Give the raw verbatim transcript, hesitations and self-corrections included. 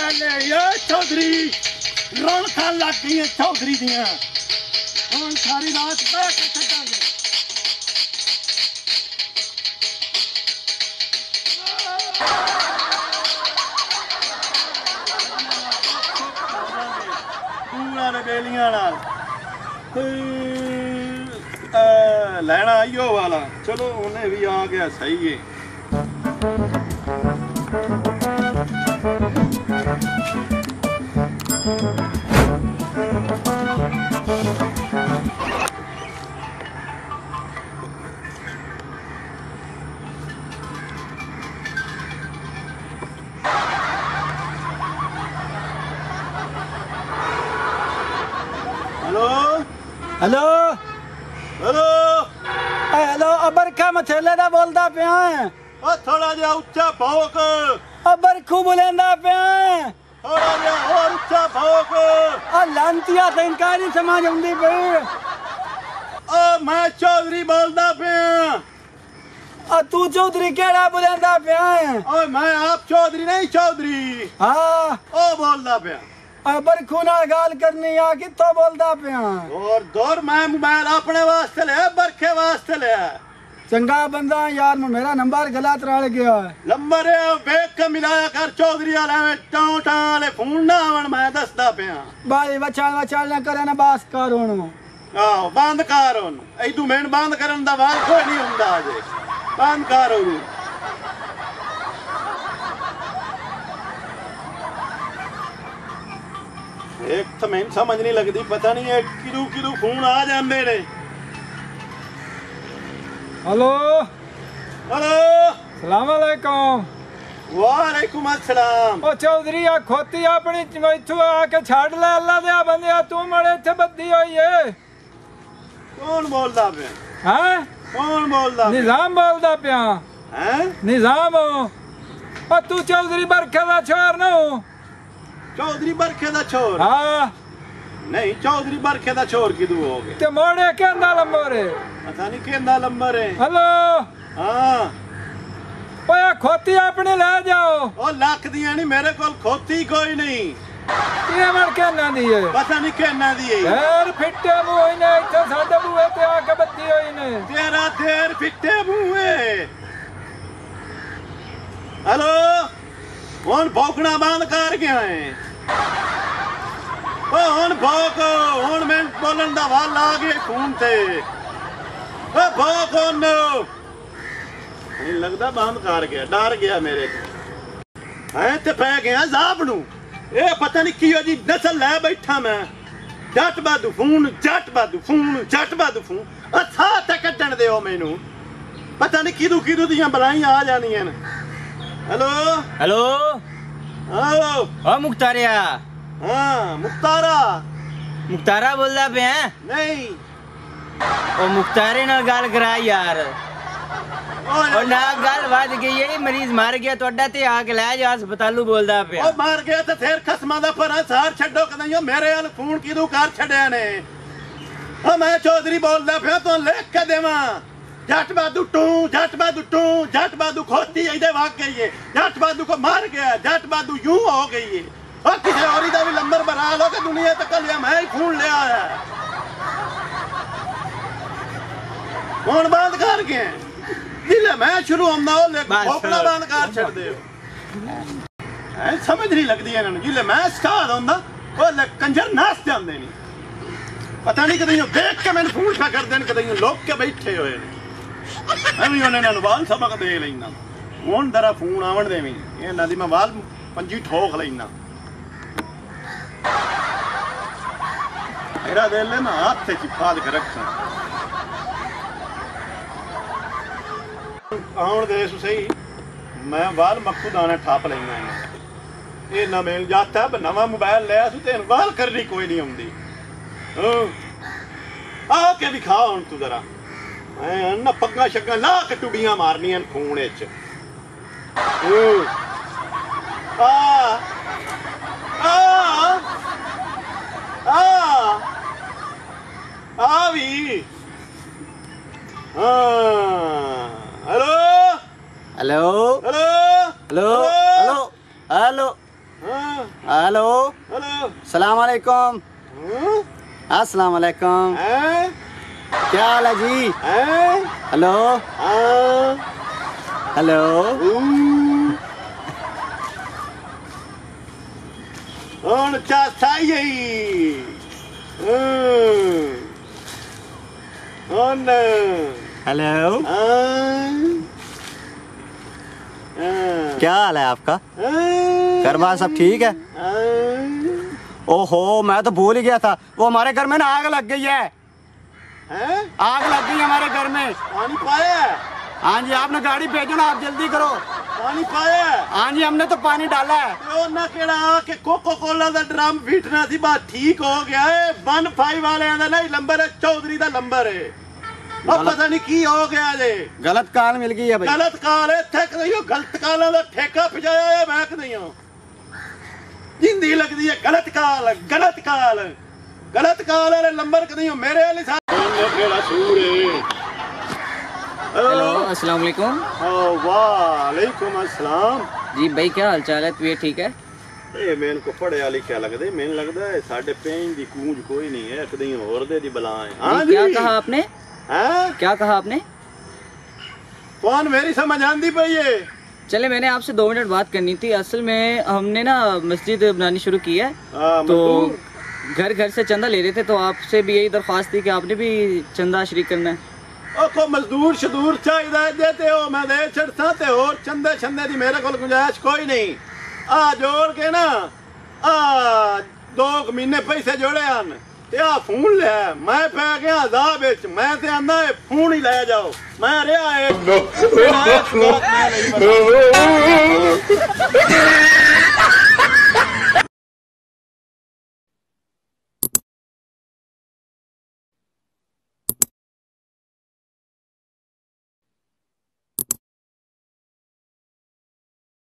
ले ये चौधरी रौनकां लग गई चौधरी दियां हुण सारी रात बैठ के छड्डांगे पूरा ने बेलियां नाल लैना आइयो वाला चलो उन्हें भी आ गया सही है हेलो हेलो हेलो हेलो अबरखा मथेले दा बोलदा पिया ओ थोड़ा जिहा उच्चा भौंक अबरखू बुलेंदा पिया थोड़ा जिहा और उच्चा भौंक आ लांतिया ते इनकार नहीं समझ आउंदी पई ओ मैं चौधरी बोलदा पिया आ तू चौधरी केड़ा बुलेंदा पिया ओ मैं आप चौधरी नहीं चौधरी हां ओ बोलदा पिया अबरखू नाल गाल करनी आ कित्थों बोलदा पिया और दौर मैं मोबाइल अपने वास्ते ले बरखे वास्ते ले चंगा बंदा यार मेरा नंबर गलत रल गया नंबर वेख के मिलाया कर चौधरी वाला में टां टां वाले फोन ना आवन मैं दसदा पिया भाई बचाल बचाल ना करे ना बास कर हुन आहो बंद कर हुन ऐदू मैन बंद करन दा वाल कोई नहीं हुंदा अजे बंद कर हुन एक तो मैंने समझ नहीं लगती पता नहीं है किदू किदू फोन आ जांदे ने हेलो हेलो सलाम वालेकुम वालेकुम अस्सलाम ओ चौधरी आ खोती अपनी इथों आके छड़ ले अल्लाह दे बंदे तू मड़े इथे बद्दी होई है कौन बोलदा पे हैं कौन बोलदा निजाम बोलदा पिया हैं निजाम ओ तू चौधरी बरखे दा छोर न चौधरी बरखे दा छोर हां नहीं चौधरी बरखे दा छोर किदू हो गए ते मोड़े केंदा लंबर है पता नहीं केंदा लंबर है हेलो हां ओए खोती अपने ले जाओ ओ लाख दियां नहीं मेरे कोल खोती कोई नहीं ये मर के ना दी है पता नहीं केना दी है यार फिट्टे मुंह ने इथे साडे बूहे ते आके बत्ती होई ने तेरा देर फिट्टे मुंह हेलो हुन भौंकना बंद कर गया है ओ हुन भौंक हुन मैं बोलन दा वाल आ गए खून ते ओ भौंक हुन नहीं लगदा बंद कर गया डर गया मेरे को है ते पै गया जाब नू ए पता नहीं की जी नस्ल ले बैठा मैं जट बादू फोन जट बादू फोन जट बादू फोन आ था ते कड्डण दिओ मैनू पता नहीं किदू किदू दियां बलाइयां आ जानियां हेलो हेलो हेलो ओ मुख्तारिया हाँ मुख्तारा मुख्तारा बोलदा पे हैं नहीं ओ मुख्तारे नाल गल करा यार ओ ना गल वध गई है मरीज मार गया तोड़ा ते आके ले जा अस्पतालू बोलदा पे ओ मार गया ते फिर खसमा दा पर सार छड्डो कदइयो मेरे अल फोन किदू कर छड्या ने ओ मैं चौधरी बोलदा पे तो लिख के देवां जट बादू टू जट बादू टू जट बादू खोती इधे भाग गई है जट बादू को मार गया जट बादू यूं हो गई है और किसी और दा भी नंबर बना लो कि दुनिया तक लिया मैं ही फोन ले आया फोन बंद कर के जिले मैं शुरू होंदा ओ ले भोकड़ा बंद कर छड़ दे है समझ नहीं लगदी इन्हां जिले मैं स्टार्ट होंदा ओ ले कंजर नाच जांदे नहीं पता नहीं कदे देख के मैंने फोन पे कर देन कदे लोग के बैठे होए ने अभी उन्हें ना वाल सबक दे लेना हुन दरा फोन आवन देवी इन्हां दी मैं वाल पंजी ठोक लेना मेरा दिल है ना हाथ से चिपका के रखना आउण दे सही मैं वाल मक्खू दाने ठप लेना ये ना मिल जाता है नवा मोबाइल लिया सु तेन वाल करनी कोई नहीं आउंदी आ के भी खा हुन तू जरा मैं ना पग्गा शग्गा ला के टुडियां मारनियां खून विच आ आ आ आ भी हाँ hello hello hello hello hello hello हाँ हेलो हेलो सलाम वालेकुम। हाँ? अस्सलाम वालेकुम। हैं? क्या हाल है जी? हैं? हेलो हाँ? हेलो ਹੁਣ ਚਾਚਾ ਹੀ ਹੁਣ हेलो क्या हाल है आपका? घर बार सब ठीक है? ओहो मैं तो भूल ही गया था, वो हमारे घर में ना आग लग गई है। हैं? आग लग गई है हमारे घर में। पानी पाया? हाँ जी आपने गाड़ी भेजो ना, आप जल्दी करो। पानी पाया? हाँ जी हमने तो पानी डाला है। ਤੇ ਉਹਨਾਂ ਕਿਹੜਾ ਆ ਕੇ ਕੋਕੋ ਕੋਲਾ ਦਾ ਡਰਮ ਫੀਟਣਾ ਸੀ, ਬਾ ਠੀਕ ਹੋ ਗਿਆ ਏ। वन फाइव ਵਾਲਿਆਂ ਦਾ ਨਹੀਂ ਲੰਬਰ ਹੈ, ਚੌਧਰੀ ਦਾ ਲੰਬਰ ਹੈ। ਉਹ ਪਤਾ ਨਹੀਂ ਕੀ ਹੋ ਗਿਆ ਜੇ। गलत काल मिल गई है भाई। ਗਲਤ ਕਾਲ ਇੱਥੇ ਕਰਿਓ, ਗਲਤ ਕਾਲਾਂ ਦਾ ਠੇਕਾ ਪਜਾਇਆ ਹੈ ਮੈਂ ਕਦਈਓ। ਜਿੰਦੀ ਲੱਗਦੀ ਹੈ ਗਲਤ ਕਾਲ, ਗਲਤ ਕਾਲ, ਗਲਤ ਕਾਲ ਵਾਲੇ ਲੰਬਰ ਕਦਈਓ ਮੇਰੇ ਵਾਲੀ ਸਾਹਮਣੇ ਕਿਹੜਾ ਸੂਰ ਹੈ। हेलो अस्सलाम वालेकुम। वालेकुम अस्सलाम। जी भाई क्या हाल चाल है? तबीयत ठीक है? ਇਹ ਮੈਨੂੰ ਕੋ ਪੜਿਆ ਲਿਖਿਆ ਲੱਗਦਾ, ਮੈਨੂੰ ਲੱਗਦਾ ਹੈ ਸਾਡੇ ਪਿੰਡ ਦੀ ਕੂੰਜ ਕੋਈ ਨਹੀਂ ਹੈ, ਕਦੇ ਹੋਰ ਦੇ ਦੀ ਬਲਾ ਹੈ। ਹਾਂ जी, क्या कहा आपने? हैं? क्या कहा आपने? कौन मेरी समझ आंदी पई है? चले मैंने आपसे दो मिनट बात करनी थी। असल में हमने ना मस्जिद बनानी शुरू की है, हाँ, तो मजदूर। घर घर से चंदा ले रहे थे, तो आपसे भी यही दरख्वास्त थी कि आपने भी चंदा शरीक करना है। ਉਹ ਕੋ ਮਜ਼ਦੂਰ ਸ਼ਦੂਰ ਚਾਹੀਦਾ ਹੈ, ਦੇ ਤੇ ਉਹ ਮੈਂ ਦੇ ਛੜਸਾਂ, ਤੇ ਹੋਰ ਚੰਦੇ ਛੰਦੇ ਦੀ ਮੇਰੇ ਕੋਲ ਗੁੰਜਾਇਸ਼ ਕੋਈ ਨਹੀਂ। ਆ ਜੋੜ ਕੇ ਨਾ ਆ ਦੋ ਕੁ ਮਹੀਨੇ ਪੈਸੇ ਜੋੜੇ ਹਨ, ਤੇ ਆ ਫੋਨ ਲਿਆ। ਮੈਂ ਪੈ ਗਿਆ ਅਜ਼ਾਬ ਵਿੱਚ, ਮੈਂ ਤੇ ਆਂਦਾ ਇਹ ਫੋਨ ਹੀ ਲੈ ਜਾਓ। ਮੈਂ ਰਿਹਾ ਇਹ